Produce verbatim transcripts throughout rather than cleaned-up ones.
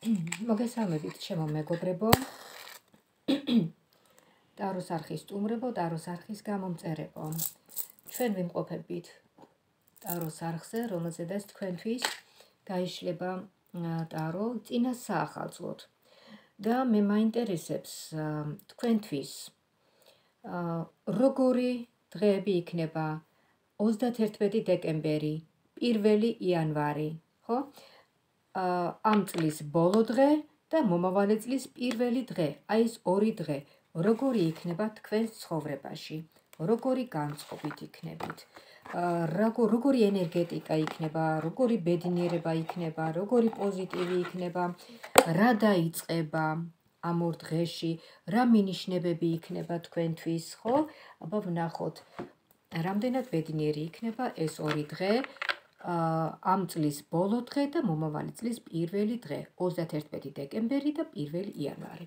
მოგესალმებით, ჩემო მეგობრებო. ტაროს არხის სტუმრებო, ტაროს არხის გამომწერებო. ჩვენ ვიმყოფებით ტაროს არხზე, რომელზედაც თქვენთვის გაიშლება ტარო წინა საახალწლოდ. და მე მაინტერესებს თქვენთვის როგორი დღეები იქნება ოცდაათერთმეტი დეკემბერი, პირველი იანვარი, ხო? ამ წლის ბოლო დღე და მომავალი წლის პირველი დღე, აი ეს ორი დღე, როგორი იქნება თქვენს ცხოვრებაში, როგორი განწყობით იქნებით, როგორი ენერგეტიკა იქნება, როგორი ბედნიერება იქნება, როგორი პოზიტივი იქნება, რა დაიწყება ამ ორ დღეში, რა მინიშნებები იქნება თქვენთვის, ხო? აბა ვნახოთ, რამდენად ბედნიერი იქნება ეს ორი დღე, ამ წლის ბოლო დღე და მომავალი წლის პირველი დღე, ოცდაათერთმეტი დეკემბერი და პირველი იანვარი.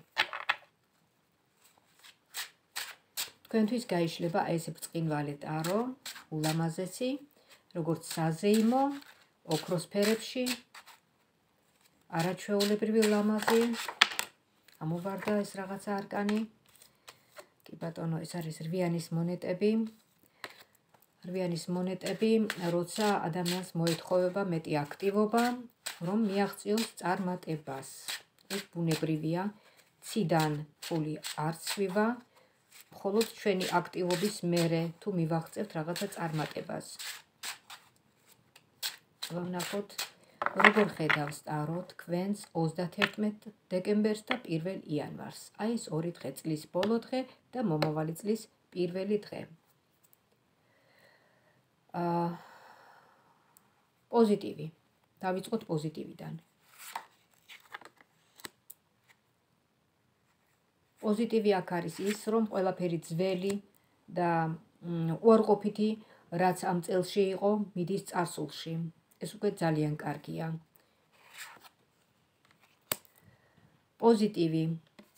თქვენთვის გაიშლება ეს ბრწყინვალე ტარო, ულამაზესი, როგორც საზეიმო, ოქროს ფერებში, არაჩვეულებრივი ლამაზი, ამოვარდა ეს რაღაცა არკანი. კი ბატონო, ეს არის რვიანის მონეტები. რვიანის მონეტები, როცა ადამიანს მოეთხოვება მეტი აქტივობა, რომ მიაღწიოს წარმატებას. ეს ბუნებრივია, ციდან ფული არ ცვივა, მხოლოდ ჩვენი აქტივობის მერე თუ მივაღწევთ რაღაცა წარმატებას. ვნახოთ, როგორ ხედავს ტარო თქვენს ოცდაათერთმეტ დეკემბერს და პირველ იანვარს. აი ეს ორი დღე, წლის ბოლო დღე და მომავალი წლის პირველი დღე. პოზიტივი. დავიწყოთ პოზიტივიდან. პოზიტივი აქ არის ის, რომ ყველაფერი ძველი და უარყოფითი, რაც ამ წელში იყო, მიდის წარსულში. ეს უკვე ძალიან კარგია. პოზიტივი.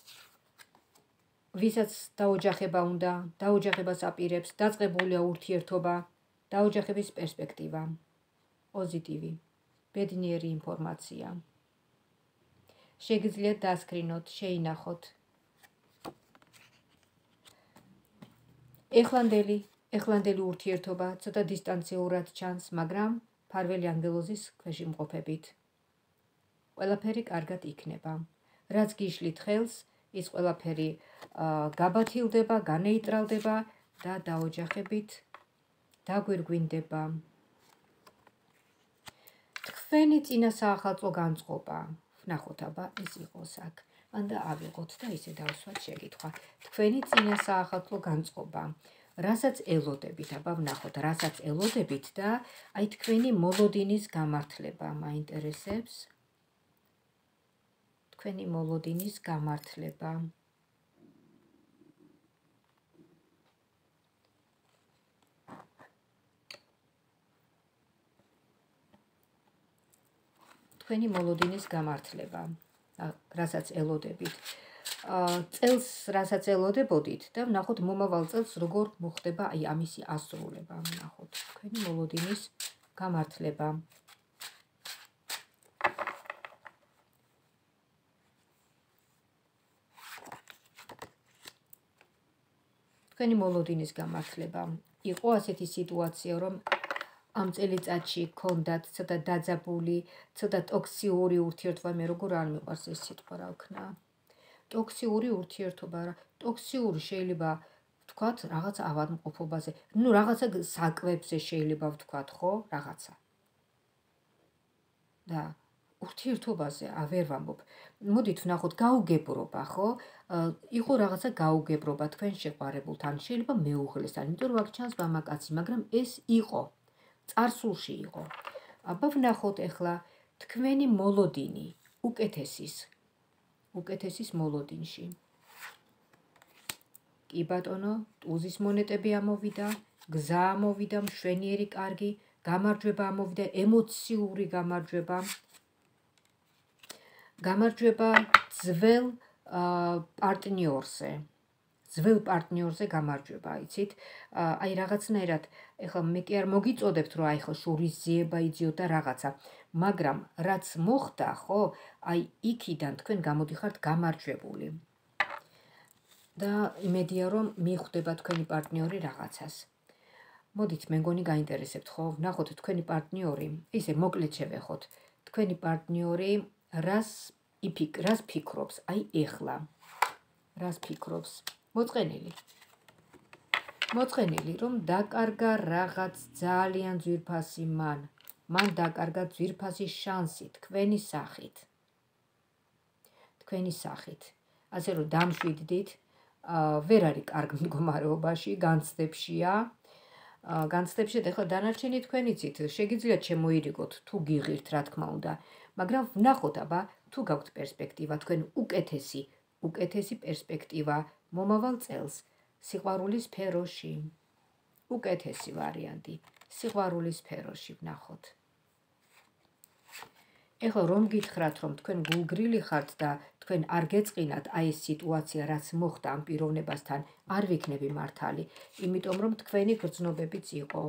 ვისაც დაოჯახება უნდა, დაოჯახებას აპირებს, დაწყებულია ურთიერთობა, დაოჯახების პერსპექტივა. პოზიტივი, ბედნიერი ინფორმაცია. შეგიძლიათ დასკრინოთ, შეინახოთ. ეხლანდელი, ეხლანდელი ურთიერთობა ცოტა დისტანციურად ჩანს, მაგრამ ფარველი ანგელოზის ქვეშ იმყოფებით. ყველაფერი კარგად იქნება. რაც გიშლით ხელს, ის ყველაფერი გაბათილდება, განეიტრალდება და დაოჯახებით დაგვირგვინდება. თქვენი წინა საახალწლო განწყობა, ვნახოთ, აბა ეს იყოს აქ. მანდა ავიღოთ და ისე დავსვათ შეკითხვა. თქვენი წინა საახალწლო განწყობა, რასაც ელოდებით, აბა ვნახოთ, რასაც ელოდებით და აი თქვენი მოლოდინის გამართლება მაინტერესებს. თქვენი მოლოდინის გამართლება. თქვენი მოლოდინის გამართლება, რასაც ელოდებით. წელს, რასაც ელოდებოდით და ვნახოთ მომავალ წელს როგორ მოხდება აი ამისი ასრულება. ვნახოთ თქვენი მოლოდინის გამართლება. თქვენი მოლოდინის გამართლება. იყო ასეთი სიტუაცია, რომ ამ წელიწადში გქონდათ ცოტა დაძაბული, ცოტა ტოქსიური ურთიერთობა, მე როგორ არ მიყვარს ეს სიტყვა, რა ვქნა. ტოქსიური ურთიერთობა, ტოქსიური შეიძლება ვთქვათ რაღაცა ავადმყოფობაზე, ნუ რაღაცა საკვებზე შეიძლება ვთქვათ, ხო, რაღაცა. და ურთიერთობაზე ვერ ვამბობ. მოდით ვნახოთ გაუგებრობა, ხო? იყო რაღაცა გაუგებრობა თქვენ შეყვარებულთან, შეიძლება მეუღლეს, იმიტომ რომ აქ ჩანს მამაკაცი, მაგრამ ეს იყო, წარსულში იყო. აბა ვნახოთ ახლა თქვენი მოლოდინი, უკეთესის, უკეთესის მოლოდინში. კი ბატონო, ტუზის მონეტები ამოვიდა, გზა ამოვიდა, მშვენიერი კარგი, გამარჯვება ამოვიდა, ემოციური გამარჯვება. გამარჯვება ძველ პარტნიორზე. ძველ პარტნიორზე გამარჯვება, იცით? აი რაღაცნაირად, ეხლა მე კი არ მოგიწოდებთ, რომ აი ხო შურისძიება იძიოთ და რაღაცა, მაგრამ რაც მოხდა, ხო, აი იქიდან თქვენ გამოდიხართ გამარჯვებული. და იმედია რომ მიხვდება თქვენი პარტნიორი რაღაცას. მოდით, მე მგონი გაინტერესებთ, ხო? ვნახოთ თქვენი პარტნიორი, ისე მოკლედ შევეხოთ. თქვენი პარტნიორი რას იფიქ, რას ფიქრობს, აი ეხლა. რას ფიქრობს? მოწყენილი. მოწყენილი, რომ დაკარგა რაღაც ძალიან ძვირფასი მან. მან დაკარგა ძვირფასი შანსი თქვენი სახით. თქვენი სახით. ასე რომ დამშვიდდით, ვერ არის კარგ მდგომარეობაში, განცდებშია. განცდებშია, ეხლა დანარჩენი თქვენ იცით, შეგიძლიათ შემოირიგოთ, თუ გიღირთ, რა თქმა უნდა, მაგრამ ვნახოთ, აბა, თუ გაქვთ პერსპექტივა, თქვენ უკეთესი, უკეთესი პერსპექტივა მომავალ წელს, სიყვარულის სფეროში. უკეთესი ვარიანტი, სიყვარულის სფეროში ვნახოთ. ეხლა რომ გითხრათ, რომ თქვენ გულგრილი ხართ და თქვენ არ გეწყინათ აი ეს სიტუაცია, რაც მოხდა ამ პიროვნებასთან, არ ვიქნები მართალი, იმიტომ რომ თქვენი გრძნობებიც იყო.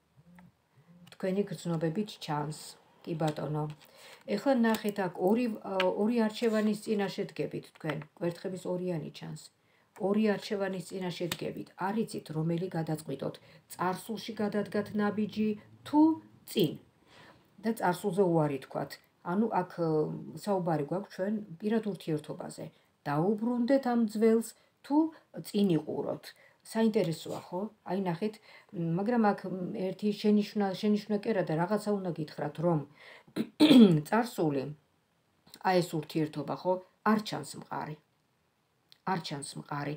თქვენი გრძნობებიც ჩანს, კი ბატონო. ეხლა ნახეთ აქ ორი ორი არჩევანის წინაშე დგებით თქვენ, კვერთხების ორიანი ჩანს. ორი არჩევანის წინაშე დგებით, არ იცით რომელი გადაწყვიტოთ, წარსულში გადადგათ ნაბიჯი თუ წინ. და წარსულზე უარი თქვათ. ანუ აქ საუბარი გვაქვს ჩვენ პირად ურთიერთობაზე. დაუბრუნდეთ ამ ძველს თუ წინ იყუროთ. საინტერესოა, ხო? აი ნახეთ, მაგრამ აქ ერთი შენიშვნა, შენიშვნა კერა და რაღაცა უნდა გითხრათ, რომ წარსული, აი ეს ურთიერთობა, ხო, არ ჩანს მყარი. არ ჩანს მყარი.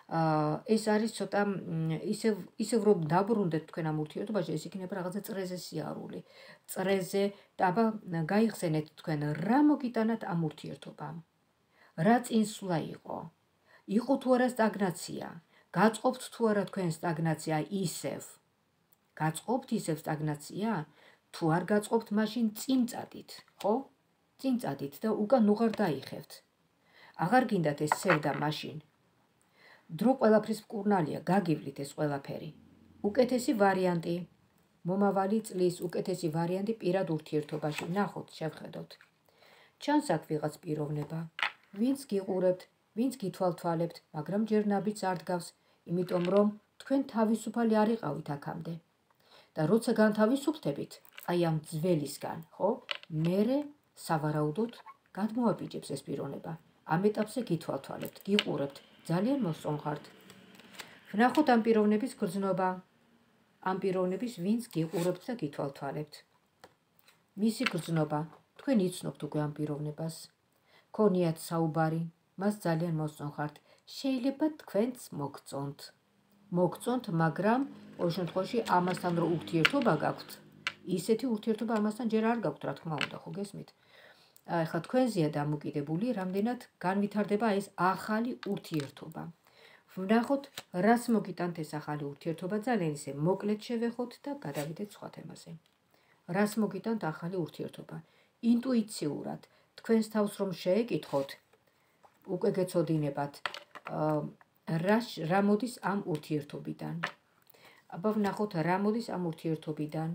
ეს არის ცოტა ისევ ისევ რომ დაბრუნდეთ თქვენ ამ ურთიერთობაში, ეს იქნება რაღაცა წრეზე სიარული. წრეზე და აბა გაიხსენეთ თქვენ რა მოგიტანათ ამ ურთიერთობამ. რა წინსვლა იყო? იყო თუ არა სტაგნაცია? გაწყობთ თუ არა თქვენ სტაგნაცია ისევ? გაწყობთ ისევ სტაგნაცია? თუ არ გაწყობთ, მაშინ წინ წადით, ხო? წინ წადით და უკან უღარ დაიხევთ. აღარ გინდათ ეს სევდა მაშინ. დრო ყველაფრის მკურნალია, გაგივლით ეს ყველაფერი. უკეთესი ვარიანტი, მომავალი წლის უკეთესი ვარიანტი პირად ურთიერთობაში, ნახოთ, შევხედოთ. ჩანს აქ ვიღაც პიროვნება, ვინც გიყურებთ, ვინც გითვალთვალებთ, მაგრამ ჯერ ნაბიჯს არ დგავს, იმიტომ რომ თქვენ თავისუფალი არ იყავით აქამდე. და როცა განთავისუფლდებით, აი ამ ძველისგან, ხო? მერე სავარაუდოდ გადმოაბიჯებს ეს პიროვნება. ამ ეტაპზე გითვალთვალებთ, გიყურებთ, ძალიან მოსწონხართ. ვნახოთ ამ პიროვნების გრძნობა, ამ პიროვნების ვინც გიყურებთ და გითვალთვალებთ. მისი გრძნობა, თქვენ იცნობთ უკვე ამ პიროვნებას. ქონიათ საუბარი, მას ძალიან მოსწონხართ. შეიძლება თქვენც მოგწონთ. მოგწონთ, მაგრამ ყოველ შემთხვევაში ამასთან რო ურთიერთობა გაქვთ, ისეთი ურთიერთობა ამასთან ჯერ არ გაქვთ, რა თქმა უნდა, ხო გესმით? ახლა თქვენზეა დამოკიდებული, რამდენად განვითარდება ეს ახალი ურთიერთობა. ვნახოთ, რას მოგიტანთ ეს ახალი ურთიერთობა, ძალიან ისე მოკლედ შევეხოთ და გადავიდეთ სხვა თემაზე. რას მოგიტანთ ახალი ურთიერთობა? ინტუიციურად, თქვენს თავს რომ შეეკითხოთ, უკვე გეცოდინებათ, რა რა მოდის ამ ურთიერთობიდან. აბა ვნახოთ, რა მოდის ამ ურთიერთობიდან.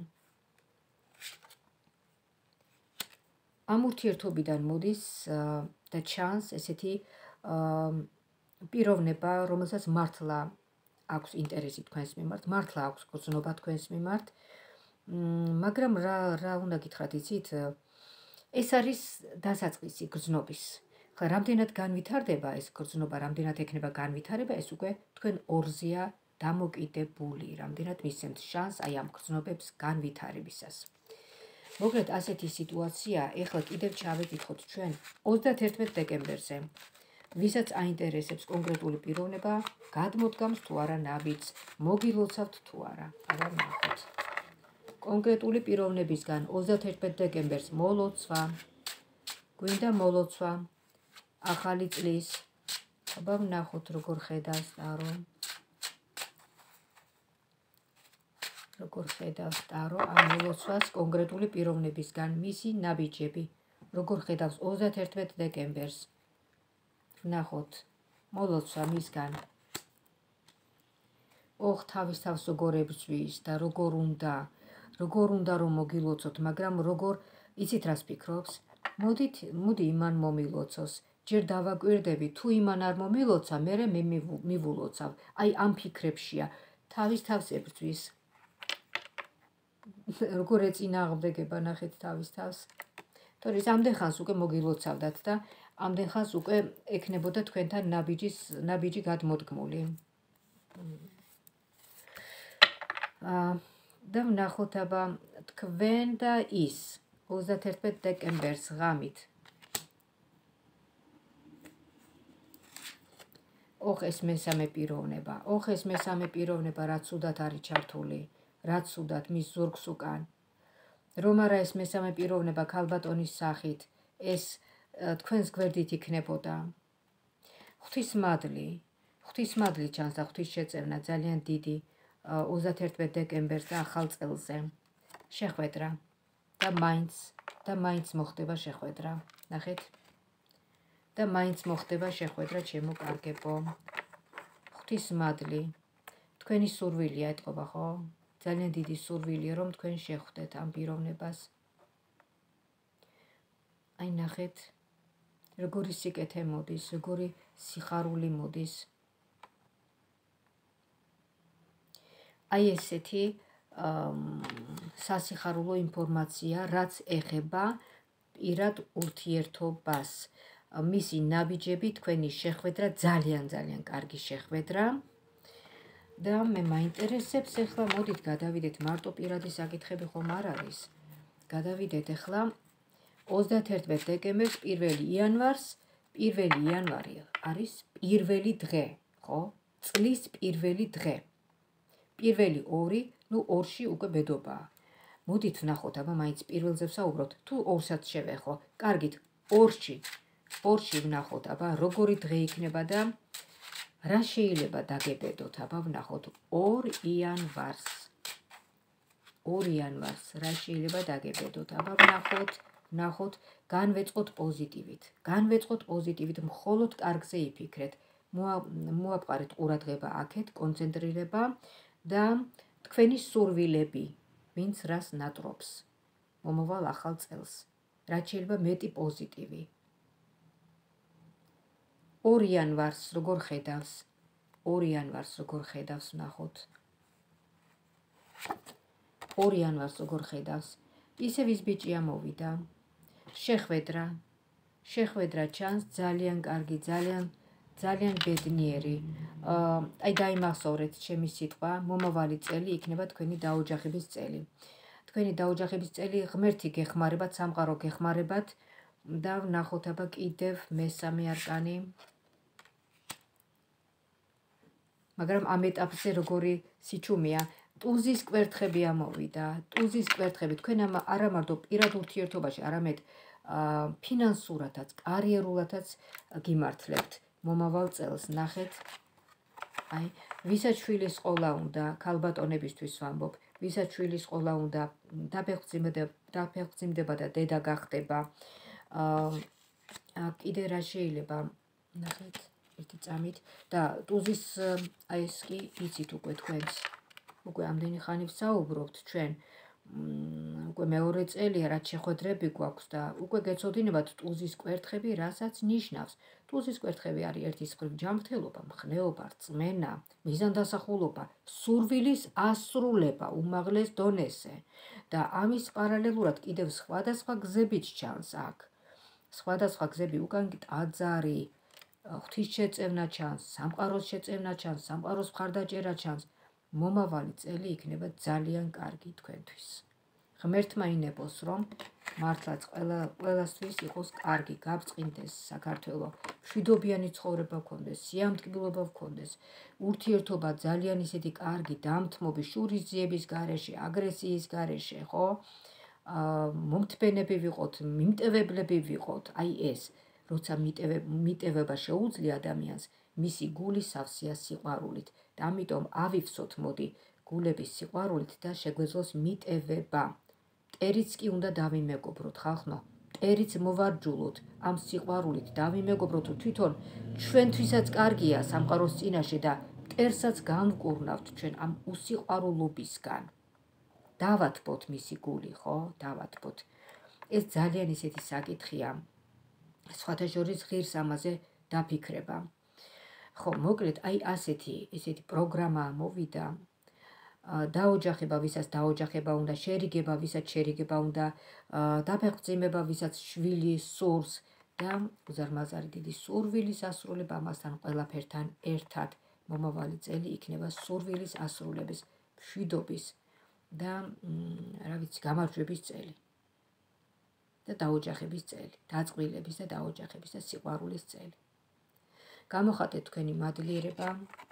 ამ ურთიერთობიდან მოდის და ჩანს ესეთი პიროვნება, რომელსაც მართლა აქვს ინტერესი თქვენს მიმართ, მართლა აქვს გრძნობა თქვენს მიმართ, მაგრამ რა რა უნდა გითხრათ, იცით? ეს არის დასაწყისი გრძნობის. ხა რამდენად განვითარდება ეს გრძნობა, რამდენად ექნება განვითარება, ეს უკვე თქვენ ორზეა დამოკიდებული, რამდენად მისცემთ შანსს აი ამ გრძნობებს განვითარებისას. მოკლედ ასეთი სიტუაცია, ეხლა კიდევ ჩავეკითხოთ ჩვენ ოცდაათერთმეტ დეკემბერზე. ვისაც აინტერესებს კონკრეტული პიროვნება, გადმოდგამს თუ არა ნაბიჯს, მოგილოცავთ თუ არა. აბა ვნახოთ. კონკრეტული პიროვნებისგან ოცდაათერთმეტ დეკემბერს მოლოცვა. გვინდა მოლოცვა ახალი წლის. აბა ვნახოთ როგორ ხედავს ტარო. როგორ ხედავს ტარო ამ მოლოცვას კონკრეტული პიროვნებისგან მისი ნაბიჯები. როგორ ხედავს ოცდაათერთმეტ დეკემბერს. ვნახოთ მოლოცვა მისგან. ოხ თავის თავს როგორ ებრძვის და როგორ უნდა, როგორ უნდა რომ მოგილოცოთ, მაგრამ როგორ იცით რას ფიქრობს? მოდით, მოდი იმან მომილოცოს. ჯერ დავაკვირდები, თუ იმან არ მომილოცა, მერე მე მივულოცავ. აი ამ ფიქრებშია. თავის თავს ებრძვის. როგორ ეწინააღმდეგება ნახეთ თავის თავს. თორე ამდენ ხანს უკვე მოგილოცავდათ და ამდენ ხანს უკვე ექნებოდა თქვენთან ნაბიჯის ნაბიჯი გადმოდგმული. და ვნახოთ აბა თქვენ და ის ოცდაათერთმეტ დეკემბერს ღამით. ოხ ეს მესამე პიროვნება, ოხ ეს მესამე პიროვნება რაც უდათ არის ჩართული, რაც უდათ მის ზურგს უკან. რომ არა ეს მესამე პიროვნება ქალბატონის სახით, ეს თქვენს გვერდით იქნებოდა. ღვთისმადლი, ღვთისმადლი ჩანს და ღვთის შეწევნა ძალიან დიდი ოცდაათერთმეტ დეკემბერს და ახალ წელზე. შეხვედრა და მაინც და მაინც მოხდება შეხვედრა. ნახეთ? და მაინც მოხდება შეხვედრა ჩემო კარგებო. ღვთისმადლი, თქვენი სურვილია ეთყობა, ხო? ძალიან დიდი სურვილია რომ თქვენ შეხვდეთ ამ პიროვნებას. აი ნახეთ, როგორი სიკეთე მოდის, როგორი სიხარული მოდის. აი ესეთი სასიხარულო ინფორმაცია, რაც ეხება პირად ურთიერთობას. მისი ნაბიჯები, თქვენი შეხვედრა, ძალიან ძალიან კარგი შეხვედრა. და მე მაინტერესებს ახლა მოდით გადავიდეთ, მარტო პირადი საკითხები ხომ არ არის. გადავიდეთ ახლა ოცდაათერთმეტ დეკემბერს პირველი იანვარს, პირველი იანვარი არის პირველი დღე, ხო? წლის პირველი დღე. პირველი ორი, ნუ ორში უკვე ბედობაა. მოდით ვნახოთ, აბა მაინც პირველზე ვსაუბრობთ, თუ ორსაც შევეხო. კარგით, ორში, ორში ვნახოთ, აბა როგორი დღე იქნება და რა შეიძლება დაგებედოთ, აბა ვნახოთ ორ იანვარს. ორ იანვარს რა შეიძლება დაგებედოთ, აბა ვნახოთ, ვნახოთ, განვეწყოთ პოზიტივით. განვეწყოთ პოზიტივით, მხოლოდ კარგზე იფიქრეთ. მოაპყარეთ ყურადღება აქეთ, კონცენტრირება და თქვენი სურვილები, ვინც რას ნატრობს. მომავალ ახალ წელს. რაც შეიძლება მეტი პოზიტივი. ორ იანვარს როგორ ხედავს? ორ იანვარს როგორ ხედავს ვნახოთ. ორ იანვარს როგორ ხედავს? ისევ ის ბიჭი ამოვიდა. შეხვედრა. შეხვედრა ჩანს ძალიან კარგი, ძალიან ძალიან ბედნიერი. აი დაიმახსოვრეთ ჩემი სიტყვა, მომავალი წელი იქნება თქვენი დაოჯახების წელი. თქვენი დაოჯახების წელი ღმერთი გეხმარებათ, სამყარო გეხმარებათ და ვნახოთ აბა კიდევ მესამე არკანი. მაგრამ ამ ეტაპზე როგორი სიჩუმეა, ტუზის კვერთხები ამოვიდა, ტუზის კვერთხები, თქვენ არა მარტო პირად ურთიერთობაში, არამედ ფინანსურათაც, კარიერულათაც გიმართლებთ მომავალ წელს. ნახეთ, აი, ვისაც შვილის ყოლა უნდა, ქალბატონებისთვის ვამბობ, ვისაც შვილის ყოლა უნდა, დაფეხმძიმდება და დედა გახდება. კიდე რა შეიძლება, ნახეთ, ერთი წამით და ტუზის აი ეს კი იცით უკვე თქვენს. უკვე ამდენი ხანი ვსაუბრობთ ჩვენ. უკვე მეორე წელია, რაც შეხვედრები გვაქვს და უკვე გეცოდინებათ ტუზის კვერთხები, რასაც ნიშნავს. ტუზის კვერთხები არის ერთის მხრივ ჯანმრთელობა, მხნეობა, რწმენა, მიზანდასახულობა, სურვილის ასრულება უმაღლეს დონეზე და ამის პარალელურად კიდევ სხვადასხვა გზებიც ჩანს აქ. სხვადასხვა გზები უკან ტაძარი, ღვთისშეწევნა ჩანს, სამყაროს შეწევნა ჩანს, სამყაროს მხარდაჭერა ჩანს. მომავალი წელი იქნება ძალიან კარგი თქვენთვის. ღმერთმა ინებოს, რომ მართლაც ყველასთვის იყოს კარგი, გაბრწყინდეს საქართველო, მშვიდობიანი ცხოვრება გქონდეს, სიამტკბილობა გქონდეს, ურთიერთობა ძალიან ისეთი კარგი, დამთმობის, შურისძიების გარეშე, აგრესიის გარეშე, ხო? მომთბენები ვიყოთ, მიმტევებლები ვიყოთ, აი ეს, როცა მიტევება შეუძლია ადამიანს, მისი გული სავსეა სიყვარულით და ამიტომ ავიფსოთ მოდი გულების სიყვარულით და შეგვეძლოს მიტევება. მტერიც კი უნდა დავიმეგობროთ, ხალხო, მტერიც მოვარჯულოთ, ამ სიყვარულით დავიმეგობროთ, თვითონ ჩვენთვისაც კარგია სამყაროს წინაშე და მტერსაც განვკურნავთ ჩვენ ამ უსიყვარულობისგან. დავათბოთ მისი გული, ხო? დავათბოთ. ეს ძალიან ისეთი საკითხია. სხვათა შორის ღირს ამაზე დაფიქრება. ხო, მოკლედ, აი ასეთი, ესეთი პროგრამა მოვიდა. დაოჯახება, ვისაც დაოჯახება უნდა, შერიგება, ვისაც შერიგება უნდა, დაფეხმძიმება, ვისაც შვილი სურს და უზარმაზარი დიდი სურვილის ასრულება, ამასთან ყველაფერთან ერთად მომავალი წელი იქნება სურვილის ასრულების, მშვიდობის და რა ვიცი, გამარჯვების წელი. და დაოჯახების წელი, დაწყვილების და დაოჯახების და სიყვარულის წელი. გამოხატეთ თქვენი მადლიერება,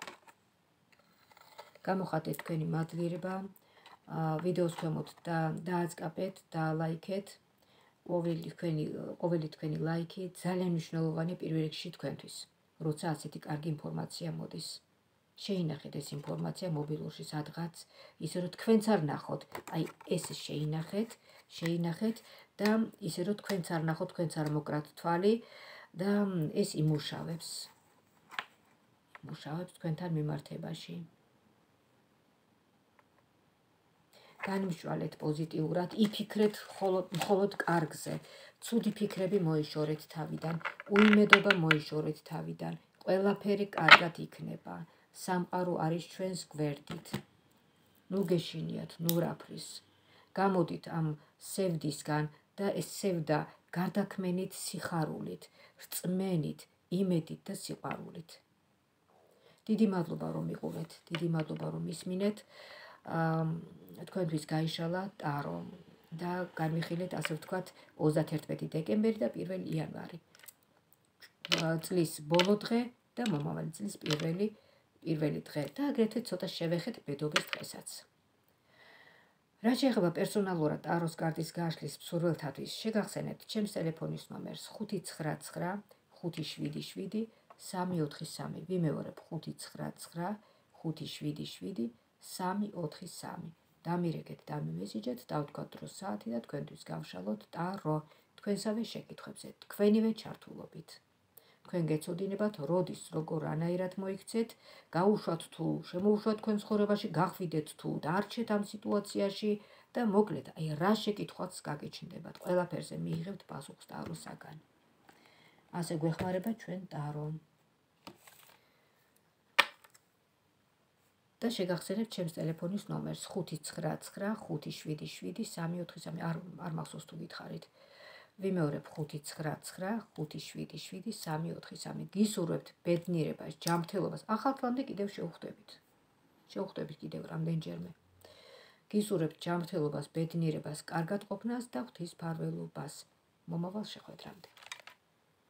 გამოხატეთ თქვენი მადლიერება, ვიდეოს ქვემოთ და დააწყაპეთ და ლაიქეთ. ყოველი თქვენი ყოველი თქვენი ლაიქი ძალიან მნიშვნელოვანია პირველ რიგში თქვენთვის, როცა ასეთი კარგი ინფორმაცია მოდის. შეინახეთ ეს ინფორმაცია მობილურში სადღაც, ისე რომ თქვენც არ ნახოთ, აი ეს შეინახეთ, შეინახეთ და ისე რომ თქვენც არ ნახოთ, თქვენც არ მოკრათ თვალი და ეს იმუშავებს. იმუშავებს თქვენთან მიმართებაში. განმშვალეთ პოზიტიურად, იფიქრეთ მხოლოდ კარგზე. ცუდი ფიქრები მოიშორეთ თავიდან, უიმედობა მოიშორეთ თავიდან. ყველაფერი კარგად იქნება. სამყარო არის ჩვენს გვერდით. ნუ გეშინიათ, ნუ რაფრის. გამოდით ამ სევდისგან და ეს სევდა გარდაქმენით სიხარულით, რწმენით, იმედით და სიყვარულით. დიდი მადლობა რომ მიყურეთ, დიდი მადლობა რომ ისმინეთ. თქვენთვის გაიშალა ტარო და განვიხილეთ, ასე ვთქვათ, ოცდაათერთმეტი დეკემბერი და პირველი იანვარი. წლის ბოლო დღე და მომავალი წლის პირველი პირველი დღე და აგრეთვე ცოტა შევეხეთ ბედობის დღესაც. რა შეეხება პერსონალურად ტაროს კარტის გაშლის მსურველთათვის, შეგახსენებთ ჩემს ტელეფონის ნომერს ხუთი ცხრა ცხრა ხუთი შვიდი შვიდი სამი ოთხი სამი. ვიმეორებ ხუთი ცხრა ცხრა ხუთი შვიდი შვიდი სამი ოთხი სამი. დამირეკეთ, დამიმესიჯეთ, დავთქვათ დრო საათი და თქვენთვის გავშალოთ ტარო თქვენსავე შეკითხვებზე, თქვენივე ჩართულობით. თქვენ გეცოდინებათ, როდის, როგორ, რანაირად მოიქცეთ, გაუშვათ თუ შემოუშვათ თქვენ ცხოვრებაში, გახვიდეთ თუ დარჩეთ ამ სიტუაციაში და მოკლედ, აი რა შეკითხვაც გაგეჩნდებათ, ყველაფერზე მიიღებთ პასუხს ტაროსაგან. ასე გვეხმარება ჩვენ ტარო. და შეგახსენებთ ჩემს ტელეფონის ნომერს ხუთი ცხრა ცხრა ხუთი შვიდი შვიდი სამი ოთხი სამი. არ არ მახსოვს თუ გითხარით. ვიმეორებ ხუთი ცხრა ცხრა ხუთი შვიდი შვიდი სამი ოთხი სამი. გისურვებთ ბედნიერებას, ჯანმრთელობას. ახალ წლამდე კიდევ შევხვდებით. შევხვდებით კიდევ რამდენჯერმე. გისურვებთ ჯანმრთელობას, ბედნიერებას, კარგად ყოფნას და ღვთის მფარველობას. მომავალ შეხვედრამდე.